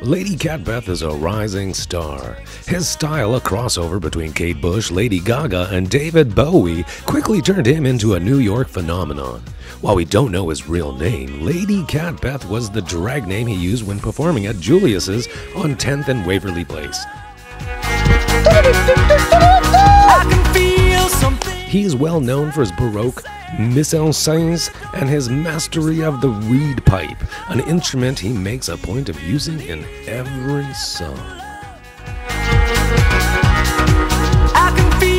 Lady Catbeth is a rising star. His style, a crossover between Kate Bush, Lady Gaga, and David Bowie, quickly turned him into a New York phenomenon. While we don't know his real name, Lady Catbeth was the drag name he used when performing at Julius's on 10th and Weverly Place. He is well known for his baroque mise-en-scenes and his mastery of the reed pipe, an instrument he makes a point of using in every song.